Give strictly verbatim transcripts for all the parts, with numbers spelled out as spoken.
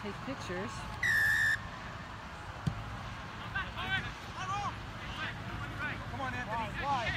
take pictures. Come on, Anthony. Fly.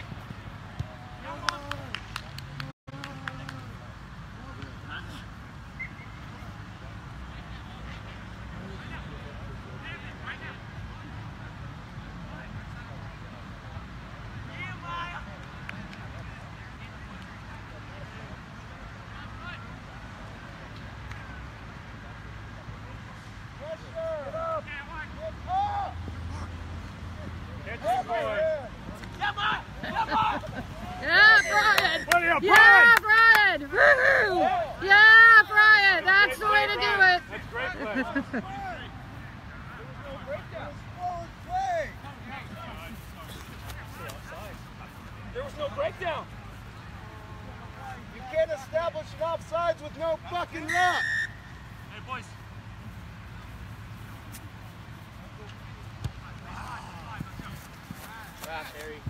Yeah, Brian! Yeah, Brian! Woohoo! Yeah, Brian! That's the way to do it! That's great play. There was no breakdown. You can't establish an offsides with no fucking luck. Hey, boys. Harry.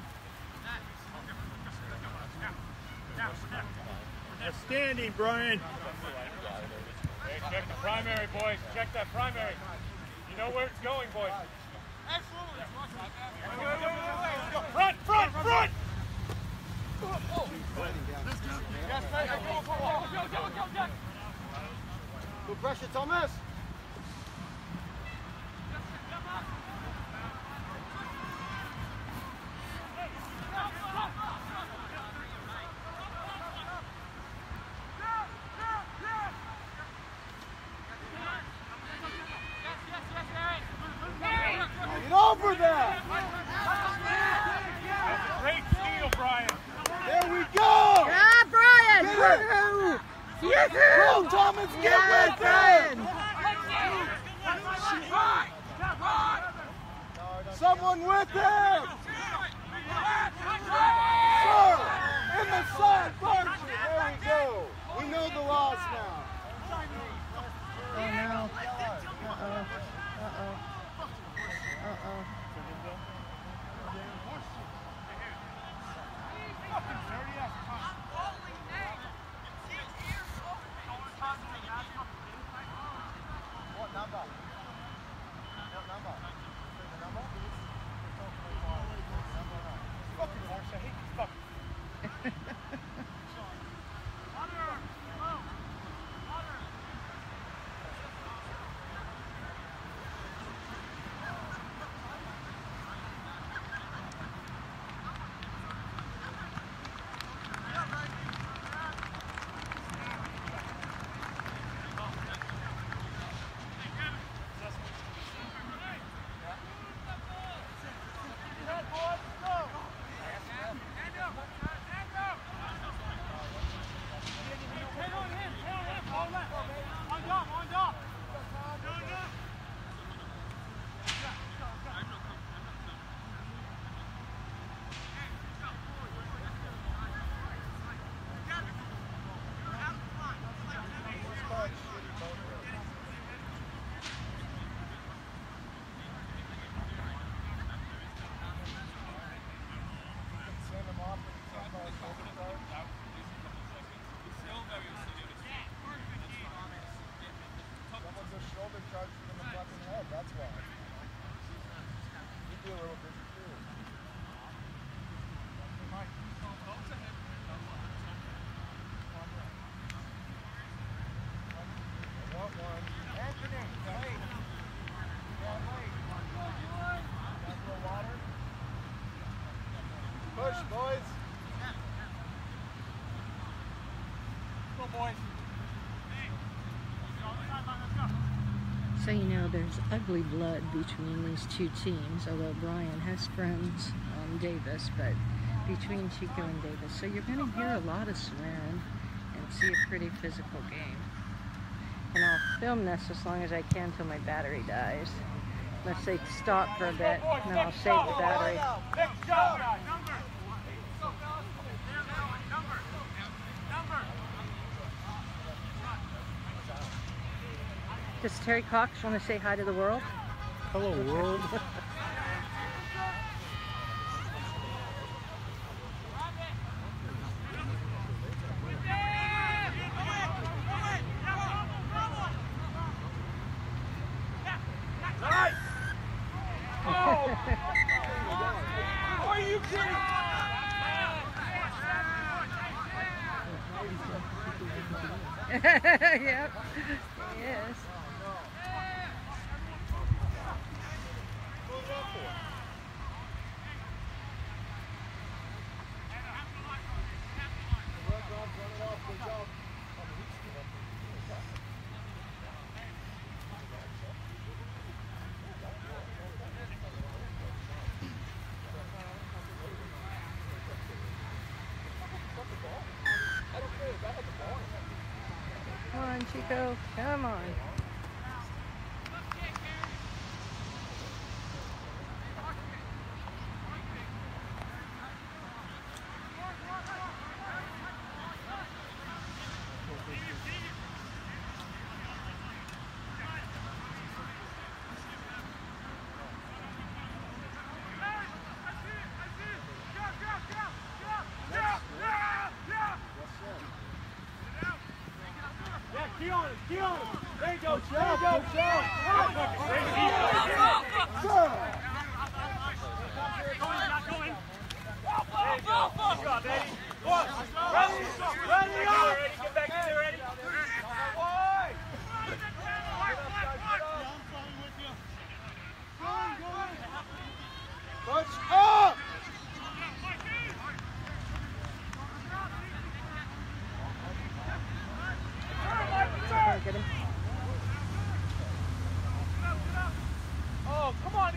Outstanding, Brian. Hey, check the primary, boys. Check that primary. You know where it's going, boys. Absolutely. Front, front, front! Good pressure, Thomas. Get over that! That's a great steal, Brian. There we go! Yeah, Brian! Woohoo! Yoo-hoo! Go, Thomas, get Yeah, with Brian! it! Someone with him! Sir, in the side, punch it. There we go. We know the laws now. Oh no. Uh-oh. Uh-oh. Uh-oh. What number? What number? The number? Fucking horse, I hate you fucking. That's why. You'd be a little busy too. I want one. Anthony, wait. Yeah, wait. Got a little water? Push, boys. Go, boys. So you know there's ugly blood between these two teams, although Brian has friends on Davis, but between Chico and Davis. So you're going to hear a lot of swearing and see a pretty physical game. And I'll film this as long as I can until my battery dies. Let's say stop for a bit, and then I'll save the battery. Next shot, guys. Number. Does Terry Cox want to say hi to the world? Hello, world. Nice! Oh! Are you kidding? Yep. Yes. Come on, Chico. Come on. Key on it, key on it. There you go, there you go, Joe. Ready, ready, ready. Get back in there, ready. Touch up! Get him. Oh, come on.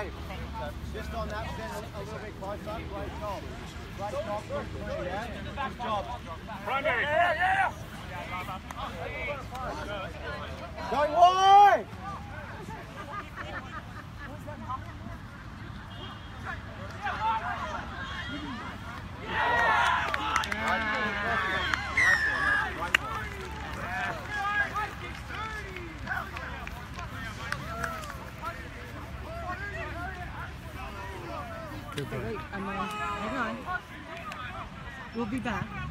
Dave, just on that stand a little bit closer. Great job. Great job. Good clean, yeah? Good job. Primary. Yeah, yeah. Going wide! Wait, I'm on. Hang on. We'll be back.